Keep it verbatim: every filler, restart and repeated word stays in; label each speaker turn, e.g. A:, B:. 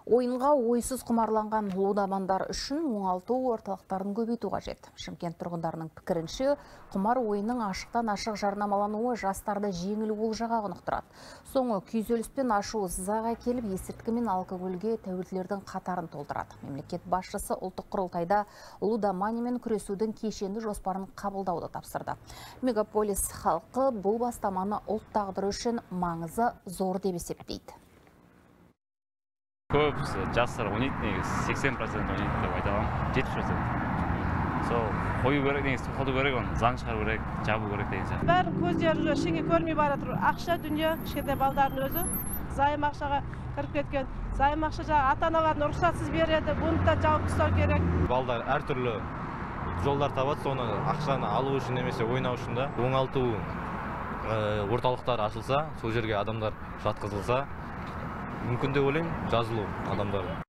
A: Ойынға ойсыз құмарланған лудамандар үшін оңалту орталықтарын көбейту қажет. Шымкент тұрғындарының пікірінше, құмар ойынның ашықтан ашық жарнамалануы жастарды жеңіл олжаға құнықтырады. Соңы күйзеліс пен ашу ызаға келіп, есірткі мен алкогольге тәуелділердің қатарын толтырады. Мемлекет басшысы ұлттық құрылтайда лудоманиямен күресудің кешенді жоспарын қабылдауды тапсырды. Мегаполис халқы бұл бастаманы ұлт тағдыры үшін маңызы зор деп есептейді.
B: Көп жастар ойнайды, негізі сексен процент ойнайды деп айта аламын, жетпіс процент. Сол қою керек, негізі тоқтату керек, оны заң шығару керек, жабу керек деген сияқты.
C: Бәрін көздері ештеңе көрмей бара тұр. Ақша дүние, кішкентай балдардың өзі зайым ақшаға кіріп кеткен. Зайым ақша жаңа ата-аналардың рұқсатсыз береді, бұны да жауып тастау керек.
D: Балдар әртүрлі жолдар табады, соны ақшаны алу үшін немесе ойнау үшін да оңалту орталықтар ашылса, сол жерге адамдар жатқызылса, мүмкін деп ойлаймын, жазылу адамдар.